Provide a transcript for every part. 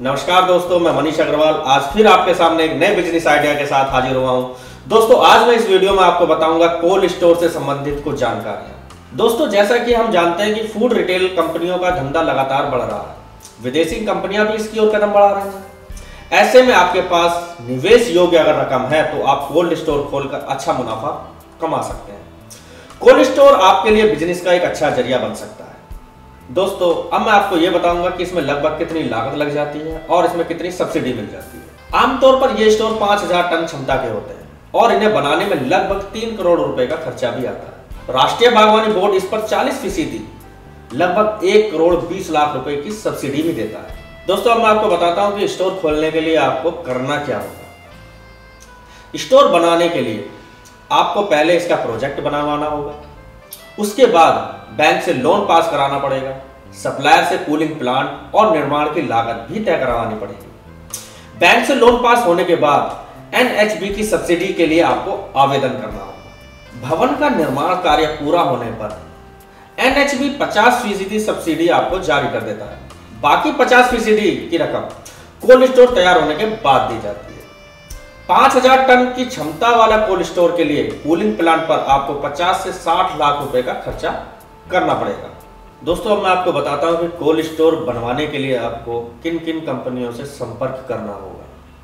नमस्कार दोस्तों, मैं मनीष अग्रवाल आज फिर आपके सामने एक नए बिजनेस आइडिया के साथ हाजिर हुआ हूं। दोस्तों आज मैं इस वीडियो में आपको बताऊंगा कोल्ड स्टोर से संबंधित कुछ जानकारियां। दोस्तों जैसा कि हम जानते हैं कि फूड रिटेल कंपनियों का धंधा लगातार बढ़ रहा है, विदेशी कंपनियां भी इसकी ओर कदम बढ़ा रही हैं। ऐसे में आपके पास निवेश योग्य अगर रकम है तो आप कोल्ड स्टोर खोलकर अच्छा मुनाफा कमा सकते हैं। कोल्ड स्टोर आपके लिए बिजनेस का एक अच्छा जरिया बन सकता है। दोस्तों अब मैं आपको यह बताऊंगा कि इसमें लगभग कितनी लागत लग जाती है और इसमें कितनी सब्सिडी मिल जाती है। आमतौर पर ये स्टोर 5000 टन क्षमता के होते हैं और इन्हें बनाने में लगभग 3 करोड़ रुपए का खर्चा भी आता है। राष्ट्रीय बागवानी बोर्ड इस पर 40% लगभग 1 करोड़ 20 लाख रुपए की सब्सिडी भी देता है। दोस्तों अब मैं आपको बताता हूं कि स्टोर खोलने के लिए आपको करना क्या होगा। स्टोर बनाने के लिए आपको पहले इसका प्रोजेक्ट बनवाना होगा, उसके बाद बैंक से लोन पास कराना पड़ेगा, सप्लायर से कूलिंग प्लांट और निर्माण की लागत भी तय करवानी पड़ेगी। बैंक से लोन पास होने के बाद एनएचबी की सब्सिडी के लिए आपको आवेदन करना होगा। भवन का निर्माण कार्य पूरा होने पर एनएचबी 50% सब्सिडी आपको जारी कर देता है। बाकी 50% की रकम कोल्ड स्टोर तैयार होने के बाद दी जाती है। 5000 टन की क्षमता वाला कोल्ड स्टोर के लिए कूलिंग प्लांट पर आपको 50 से 60 लाख रुपए का खर्चा करना पड़ेगा। दोस्तों अब मैं आपको बताता हूं कि कोल्ड स्टोर बनवाने के लिए आपको किन किन कंपनियों से संपर्क करना होगा।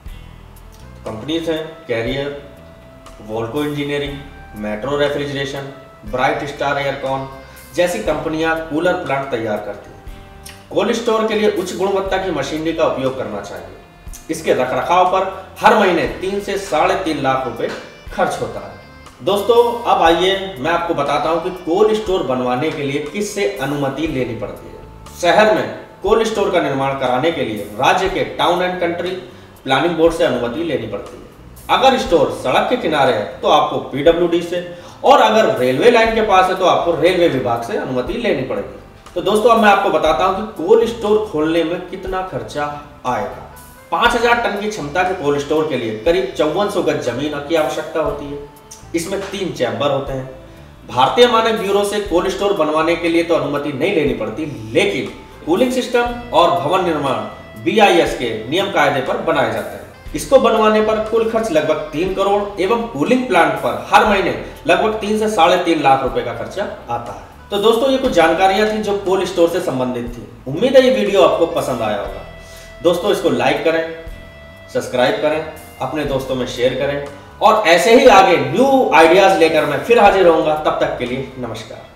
कंपनीज हैं Carrier, Volco engineering, Metro refrigeration, Bright Star Aircon जैसी कंपनियां कूलर प्लांट तैयार करती हैं। कोल्ड स्टोर के लिए उच्च गुणवत्ता की मशीनरी का उपयोग करना चाहिए। इसके रखरखाव पर हर महीने 3 से 3.5 लाख रुपए खर्च होता है। दोस्तों अब आइए मैं आपको बताता हूं कि कोल्ड स्टोर बनवाने के लिए किससे अनुमति लेनी पड़ती है। शहर में कोल्ड स्टोर का निर्माण कराने के लिए राज्य के town and country planning board से अनुमति लेनी पड़ती है। अगर स्टोर सड़क के किनारे है तो आपको पीडब्ल्यूडी से, और अगर रेलवे लाइन के पास है तो आपको रेलवे विभाग से अनुमति लेनी पड़ेगी। तो दोस्तों अब मैं आपको बताता हूं कि कोल्ड स्टोर खोलने में कितना खर्चा आएगा। 5000 टन की क्षमता के कोल्ड स्टोर के लिए करीब 5400 गज जमीन की आवश्यकता होती है। इसमें 3 चैम्बर होते हैं। भारतीय मानक ब्यूरो से कोल्ड स्टोर बनवाने के लिए तो अनुमति नहीं लेनी पड़ती, लेकिन कूलिंग सिस्टम और भवन निर्माण BIS के नियम कायदे पर बनाए जाते हैं। इसको बनवाने पर कुल खर्च लगभग 3 करोड़ एवं कूलिंग प्लांट पर हर महीने लगभग 3 से 3.5 लाख रुपए का खर्चा आता है। तो दोस्तों ये कुछ जानकारियां थी जो कोल्ड स्टोर से संबंधित थी। उम्मीद है ये वीडियो आपको पसंद आया होगा। दोस्तों इसको लाइक करें, सब्सक्राइब करें, अपने दोस्तों में शेयर करें और ऐसे ही आगे न्यू आइडियाज लेकर मैं फिर हाजिर रहूंगा। तब तक के लिए नमस्कार।